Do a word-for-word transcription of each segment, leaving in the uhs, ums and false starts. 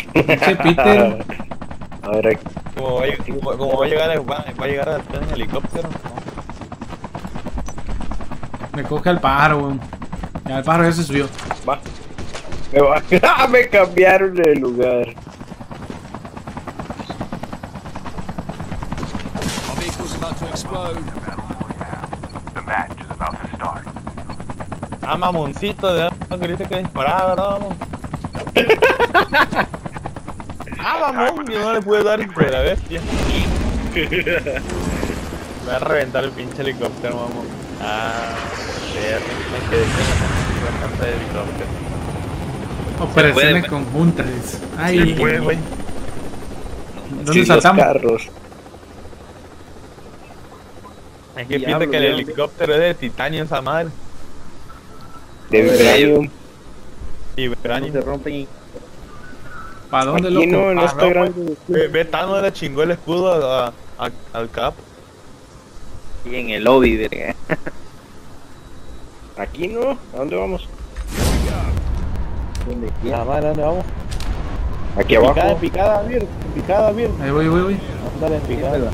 Pinche Peter. A ver, aquí. Como va, a lleg- como- como va a llegar, va, va a llegar a en helicóptero. Me coge al pájaro, weón. Ya el pájaro ya se subió. Va. Me, va. ¡Ah, me cambiaron de lugar! Our vehicle's about to explode. The match is about to start. Ah, mamoncito, de no queriste que disparara, ¿verdad, mamón? Ah, mamón, yo no le pude dar por la bestia. Me va a reventar el pinche helicóptero, mamón. Ah, perro, me quedé con la carta de helicóptero. Operaciones puede, conjuntas. Ay, Sí, puede, güey. ¿dónde Sí, los saltamos? carros. Es que Diablo, piensa que el diablo. helicóptero es de titanio, esa madre. De vibranium. Y No Vibranium. se rompen y ¿Para dónde, Aquí loco? no, no Ah, está no, grande. Ve, ve, Thanos le chingó el escudo a, a- al Cap. y en el lobby, verga. Aquí no. ¿A dónde vamos? ¿Dónde Ah, queda? madre, ¿dónde vamos? Aquí Picada, abajo. picada, bien, picada, bien. Ahí voy, voy, voy. Dale, picada.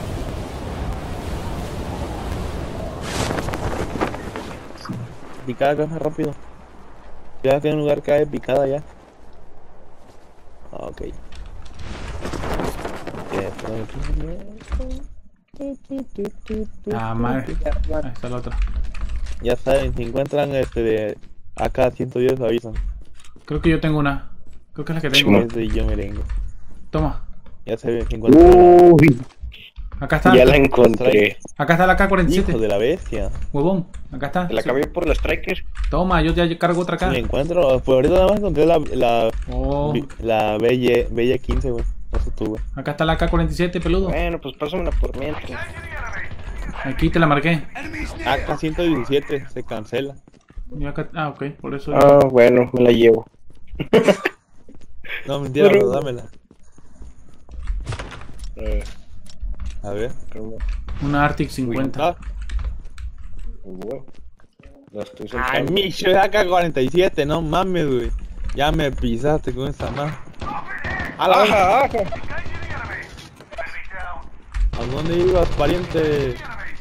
Picada, que es más rápido. Ya tiene un lugar que hay picada ya. Ah, ok. Ah, madre. Ahí está el otro. Ya saben, si encuentran este de A K ciento diez avisan. Creo que yo tengo una. Creo que es la que tengo. Simón. Es de yo merengue. Toma. Ya se ve, si encuentran una. Uy, Acá está. ya la encontré. Acá está la K cuarenta y Hijo siete. de la bestia. Huevón. Acá está. Te la cambié por la Striker. Toma, yo ya cargo otra Si acá. la encuentro, pues ahorita nada más encontré la, la, Oh, vi- la Belle, Belle quince, güey. Eso tú, güey. acá está la K cuarenta y siete, peludo. Bueno, pues pásamela por mientras. Aquí te la marqué. A K ciento diecisiete se cancela. Y acá- Ah, ok, por eso. Ah, bueno, me la llevo. No, mentira, Pero- pero dámela. Eh, A ver. pero- Una Arctic cincuenta. Ah, bueno, la estoy Ay, soltando. Micho, es A K cuarenta y siete, no mames, güey. Ya me pisaste con esa más. A la verga. ¡Ajá, ajá! ¿A dónde ibas, pariente?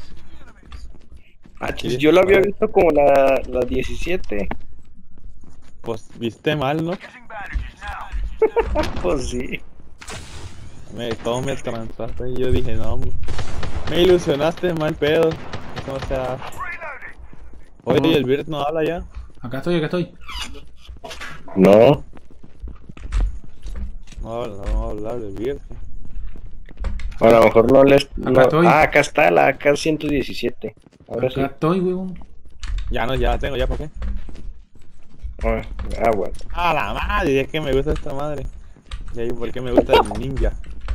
Ah, chis, yo la había visto como la, la diecisiete. Pues viste mal, ¿no? Pues sí. Me, todo me transaste y yo dije, no, hombre. Me ilusionaste, mal pedo. O sea. Oye, el Bird no habla ya. Acá estoy, acá estoy. No. No, no vamos a hablar del Bird. Bueno, a lo mejor no les. Acá no- estoy. Ah, acá está la A K ciento diecisiete. Ahora Acá sí. estoy, huevón. Ya no, ya la tengo, ya, ¿por qué? Ah, ah, bueno. A la madre, es que me gusta esta madre. Y ahí, ¿por qué me gusta el ninja?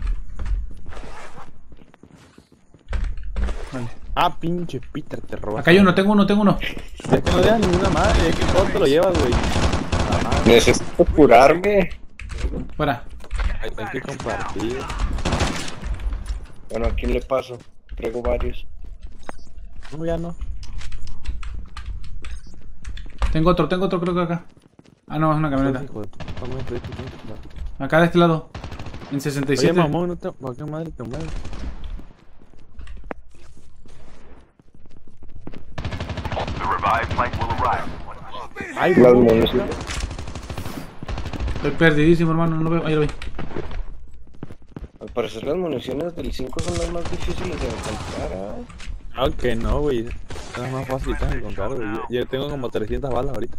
Vale. Ah, pinche Peter, te robas. Acá hay uno, tengo uno, tengo uno. Es que no dejas ninguna madre, es que todo te lo llevas, güey. La madre, Necesito curarme. Fuera. hay, hay que compartir. Bueno, ¿a quién le paso? Traigo varios. No, ya no. Tengo otro, tengo otro, creo que acá. Ah, no, es una camioneta. Hijo de puta, güey, pero es que tienes que matar. Acá de este lado. En sesenta y Oye, siete. mamón, no te. ¿Por qué madre te mueves? The revived flight will arrive. Ay, Las mamón, municiones. Estoy perdidísimo, hermano. No lo veo. Ahí lo vi. Al parecer las municiones del cinco son las más difíciles de encontrar. ¿eh? aunque no, güey. Es más fácil de encontrar, güey. Yo, yo tengo como trescientas balas ahorita.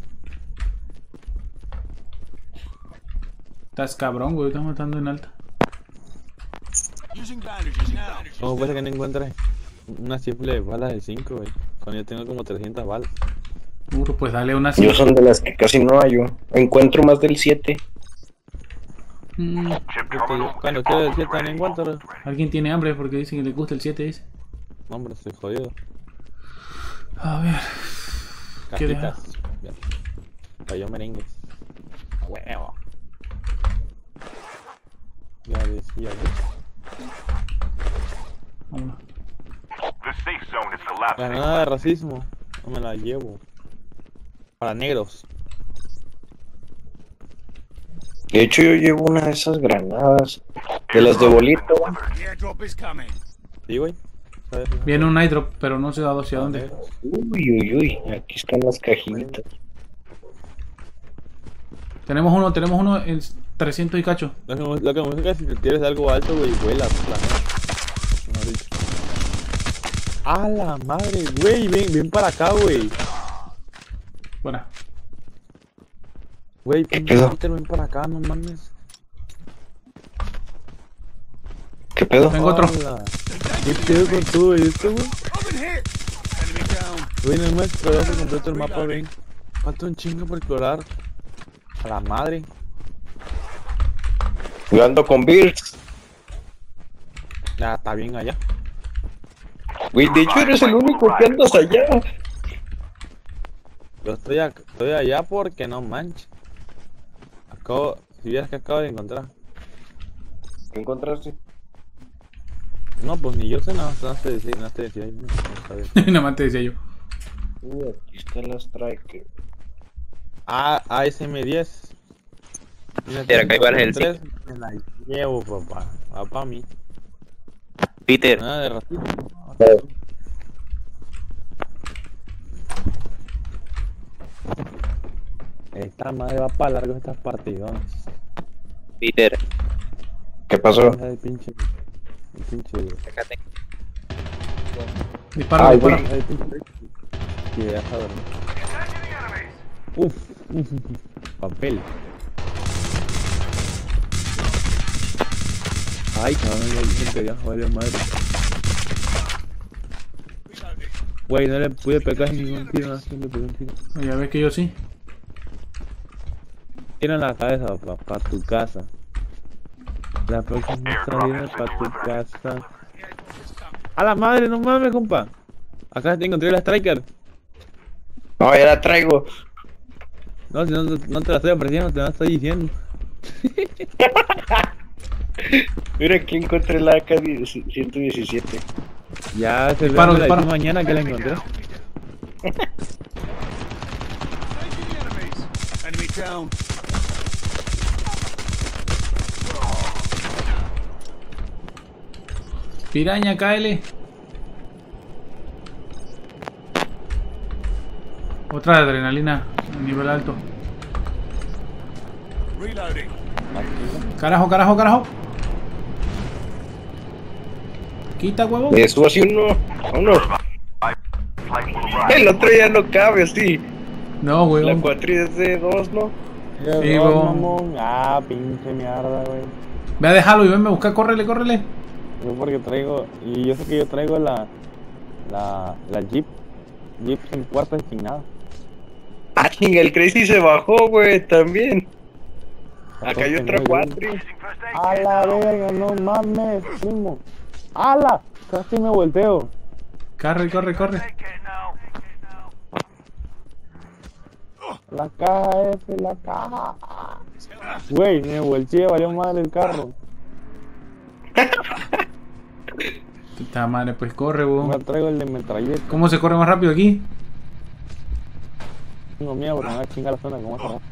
Estás cabrón, güey. Estás matando en alta. Using bandages now. ¿Cómo puede ser que no encuentres una simple bala de cinco, güey? Cuando yo tengo como trescientas balas. Uro, pues dale una Yo así. son de las que casi no hallo. Encuentro más del siete. Mm, Chip Porque terminal yo cuando is quiero almost decir también ready. encuentro. Alguien tiene hambre porque dicen que le gusta el siete ese. No, hombre, estoy jodido. A ver. ¿Qué deja? Cajitas. Bien. Cayó merengues. A huevo. Ya decía yo. Vámonos. The safe zone is La collapsing. nada de racismo. No me la llevo. Para negros. De hecho, yo llevo una de esas granadas. De las de bolito. The airdrop is coming. Sí, güey. ¿Sabes? Viene un night drop, pero no sé a hacia dónde. Uy, uy, uy. Aquí están las cajitas. Tenemos uno, tenemos uno en trescientos y cacho. Lo que, lo que me gusta es que si te tienes algo alto, güey, vuela, planea. ¡A la madre, güey! Ven, ven para acá, güey. Buena. Güey, ¿Qué pinche pedo? Peter, ven para acá, no mames. ¿Qué pedo? Tengo otro. Hola. ¿Qué pedo con todo esto, güey? Open hit. Enemy down. Güey, no me explorado por completo el mapa, güey. Falta un chingo por explorar. A la madre. Yo ando con Birds. Ya, está bien allá. Güey, de hecho eres el único que andas allá. Yo estoy, ac- estoy allá porque no manches. Acabo, si vieras que acabo de encontrar. ¿Qué encontraste? No, pues ni yo sé nada, no te decía, no te decía. No, no sabía. Nada más te decía yo. Uy, aquí está la Striker. A, A S M diez. Era que iba el tres, me la llevo, papá. Va pa' mí. Peter, Nada de ratito. Esta madre va para largo estas partidones. Peter, ¿Qué pasó? Deja de pinche. El pinche. acá tengo. Dispara, Ay, dispara. deja de pinche. Que deja dormir. Uf, uf, uf, papel. Ay, cabrón, ya dicen que ya joder madre. Güey, no le pude pegar ningún tiro, no le pegué un tiro. Ya ves que yo sí. Tira en la cabeza, papá, pa' tu casa. La próxima salida pa' tu casa. A la madre, no mames, compa. Acá te encontré la Striker. No, ya la traigo. No, si no, no te la estoy ofreciendo, te la estoy diciendo. Mira, aquí encontré la A K ciento diecisiete. Ya se ve Disparo, la disparo. mañana que la encontré. Taking the enemies. Enemy down. Piraña, cáele. Otra de adrenalina a nivel alto. Reloading. Carajo, carajo, carajo. Quita, huevo. Me subo así uno. Uno. Flight will arrive. El otro ya no cabe así. No, La huevo. cuatri es de dos, ¿no? Sí, huevón. Ah, pinche mierda, güey. Ve a dejarlo y venme a buscar, córrele, córrele. Yo porque traigo, y yo sé que yo traigo la, la, la Jeep, Jeep sin puerta y sin nada. Ah, chinga, el Crazy se bajó, güey, también. Acá hay otra cuatri. A la verga, no mames, primo. ¡Hala! Casi me volteo. Corre, corre, corre. La caja F, la caja. Güey, me volteé, valió madre el carro. Puta madre, pues corre, Me huevo. traigo el de metralleta. ¿Cómo se corre más rápido aquí? Tengo miedo porque me va a chingar la zona como cerrar.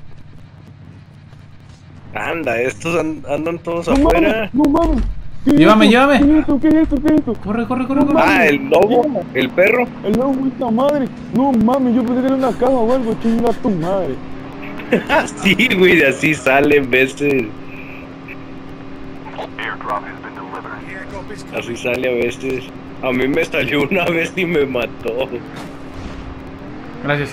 Anda, estos an- andan todos ¡No afuera. mames! ¡No mames! ¿Qué es Llévame, esto? llévame. ¿Qué es esto? ¿Qué es esto? ¿Qué es esto? Corre, corre, corre, corre. Ah, el lobo, el perro. El lobo, puta madre. No mames, yo pensé que era una caja o algo. Chinga tu madre. Sí, güey, así salen veces. Airdrop has been delivered. The airdrop is coming. Así sale a veces. A mí me salió una vez y me mató. Gracias.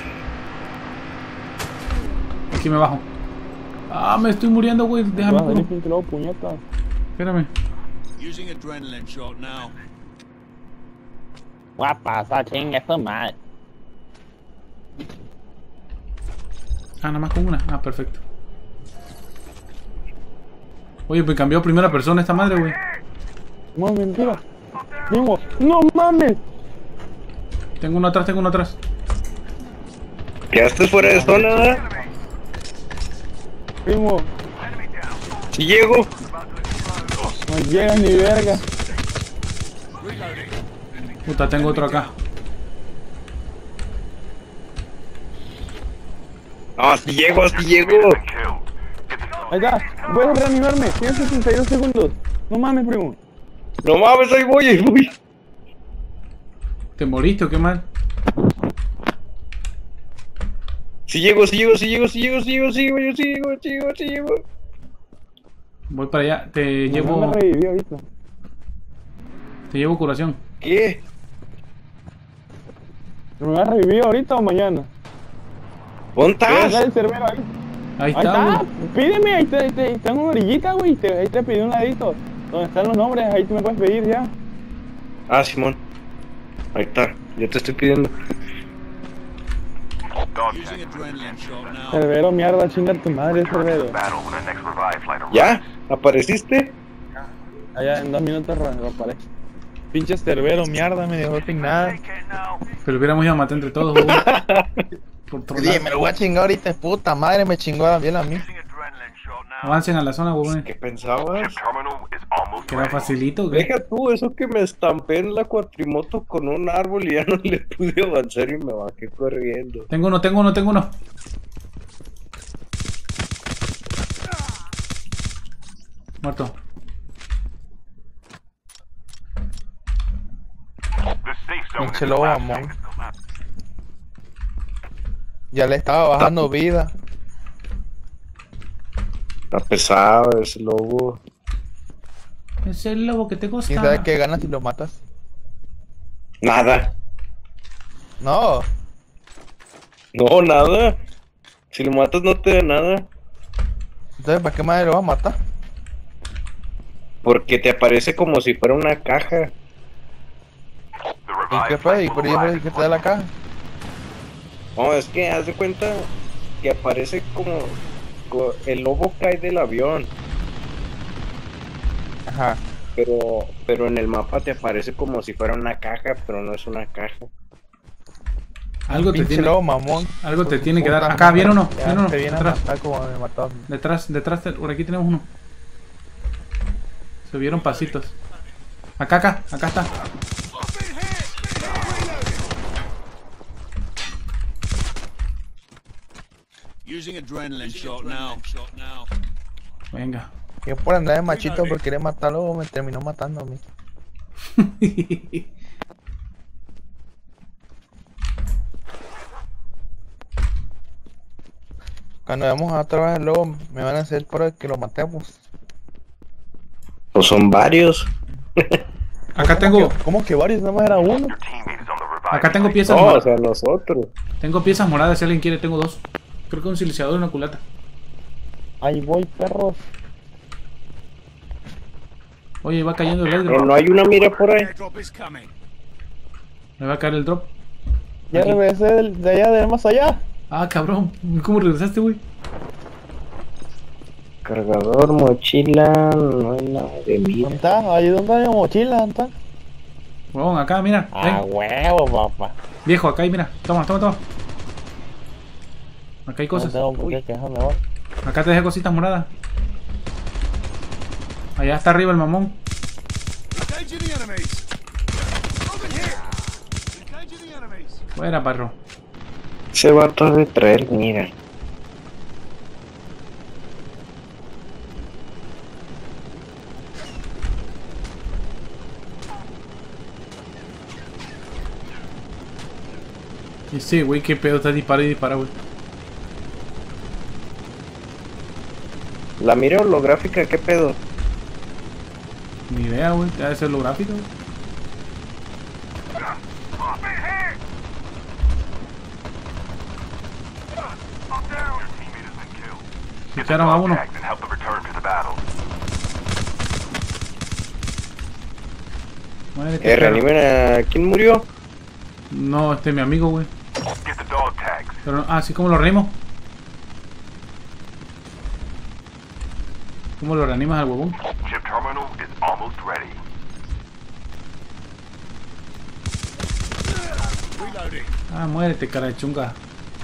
Aquí me bajo. Ah, me estoy muriendo, güey. Déjame. Vas a venir Culo. pinche lobo, puñeta. Espérame. Using adrenaline shot now. Voy a pasar, chinga esta madre. Ah, nada más con una. Ah, perfecto. Oye, pues cambió a primera persona esta madre, güey. No, mentira. Primo, no mames. Tengo uno atrás, tengo uno atrás. ¿Quedaste fuera de zona, ¿verdad? Primo, Si llego. no llega ni verga. Puta, tengo otro acá. Ah, si llego, si llego. Two. Get the Ahí está. Puedes reanimarme. Tienes sesenta y dos segundos. No mames, primo. No mames, ahí voy, ahí voy. ¿Te moriste o qué mal? Si llego, si llego, si llego, si llego, si llego, si llego, yo sí llego, sí llego, sí llego. Voy para allá. Te No llevo. me revivió ahorita. Te llevo curación. ¿Qué? ¿Me vas a revivir ahorita o mañana? ¿Dónde Deja estás? el cerbero ahí. Ahí Ahí está, está. güey. Pídeme, ahí te, ahí te- está en una orillita, güey. te- Ahí te pedí un ladito. Donde están los nombres, ahí tú me puedes pedir ya. Ah, Simón. Ahí está, yo te estoy pidiendo. Dog Using tag. adrenaline shot now. Cerbero, mierda, chinga tu madre, Cerbero. Battle when the next revive flight arrives. ¿Ya? ¿Apareciste? Allá en dos minutos reaparece. Pinche Cerbero, mierda, me dejó sin nada. Pero hubiéramos ido a matar entre todos, güey. Por tronar. Oye, me lo voy a chingar ahorita, puta madre, me chingó bien a mí. Using adrenaline shot now. Avancen a la zona, güey. ¿Qué pensabas? Ship terminal is almost Que era ready. facilito, güey. Deja tú eso que me estampé en la cuatrimoto con un árbol y ya no le pude avanzar y me bajé corriendo. Tengo uno, tengo uno, tengo uno. Muerto. The safe zone is Pinche lobo collapsing. mamón. Ya le estaba bajando vida. Está pesado ese lobo. Es el lobo que te ¿Quién sabe gusta. qué ganas si lo matas? Nada. No, No, nada. Si lo matas no te da nada. entonces ¿para qué madre lo vas a matar? Porque te aparece como si fuera una caja. The ¿Y revive qué fue? ¿Y flight por will ahí arrive que in te da la caja? No, es que haz de cuenta que aparece como, co- el lobo cae del avión, Ajá. pero pero en el mapa te aparece como si fuera una caja, pero no es una caja. Algo te Pinche tiene, lobo mamón. algo te Por tiene su que dar. puta Acá, madre. viene uno, Ya viene uno. te viene a Detrás, matar como me mató a mí. detrás, detrás, de- por aquí tenemos uno. Se vieron pasitos. Acá, acá, acá está. Using adrenaline shot now. Venga. Yo por andar de machito por querer matarlo me terminó matando a mí. Cuando vamos a otra vez luego me van a hacer por que lo matemos. Pues son varios. Acá tengo, ¿Cómo que varios? Nada más era uno. Your teammate is on the revive acá tengo flight. piezas No, o moradas. sea, nosotros. Tengo piezas moradas si alguien quiere, tengo dos. Creo que un silenciador y una culata. Ahí voy, perros. Oye, va cayendo el Eh, airdrop. no hay una mira por ahí. Airdrop is coming. Me va a caer el drop. Ya Aquí. regresé del- de allá, de más allá. Ah, cabrón. ¿Cómo regresaste, güey? Cargador, mochila, no hay nada de ¿Dónde mira. está? Ahí donde está mi mochila, ¿dónde está? Huevón, acá, mira. Ah, Ven. huevo, papá. Viejo, acá hay, mira. Toma, toma, toma. Acá hay No cosas. tengo por qué quejarme ahora. Acá te dejé cositas moradas. Allá está arriba el mamón. Engaging the enemies. Over here. Engaging the enemies. Fuera, perro. Ese vato ha de traer mira. Y sí, güey, qué pedo, está dispara y dispara, güey. La mira holográfica, ¿qué pedo? Ni idea, güey. Debe ser lo gráfico, güey. Your teammate has been killed. Get the Echaron a dog uno. tags and help them return to the battle. Muérete, Eh, perro. reanimen a... ¿Quién murió? No, este es mi amigo, güey. Get the dog tags. Pero no, ah, sí, ¿cómo lo reanimo? ¿Cómo lo reanimas al huevón? Chip terminal is almost ready. Reloading. Ah, muérete, cara de chunga.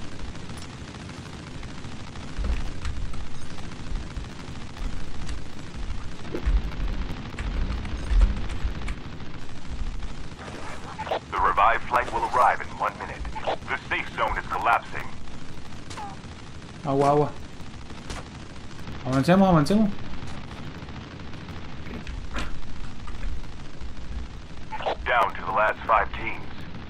The revived flight will arrive in one minute. The safe zone is collapsing. Agua, agua. ¿A dónde Avancemos, avancemos. Down to the last five teams.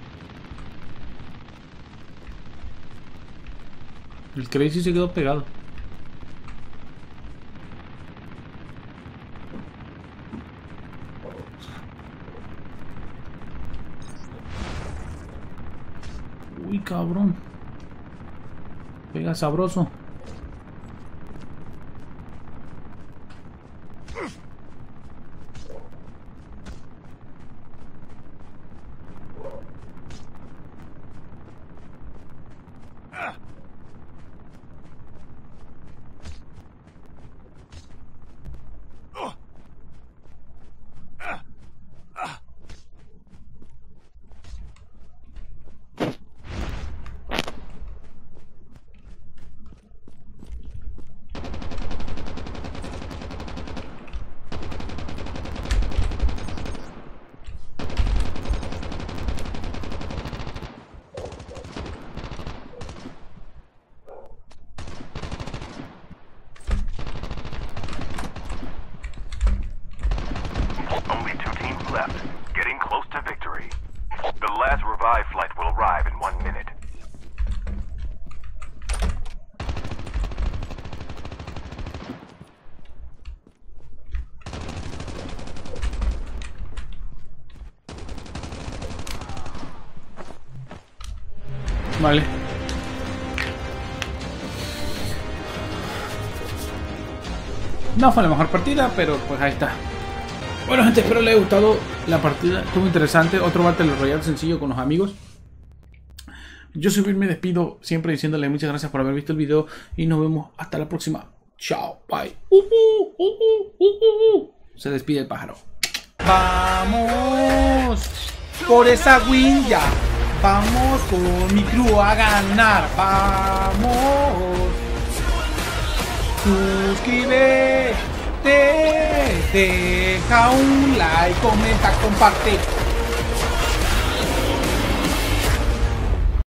El Crazy se quedó pegado. Uy, cabrón. Pega sabroso. Only two teams left. Getting close to victory. The last revive flight will arrive in one minute. Vale. No fue la mejor partida, pero pues ahí está. Bueno, gente, espero les haya gustado la partida. Estuvo interesante. Otro Battle Royale sencillo con los amigos. Yo soy Bill, me despido siempre diciéndole muchas gracias por haber visto el video. Y nos vemos hasta la próxima. Chao, bye. Uh, uh, uh, uh, uh, uh. Se despide el pájaro. Vamos por esa win ya. Vamos con mi crew a ganar. Vamos. Suscríbete. Deja un like, comenta, comparte.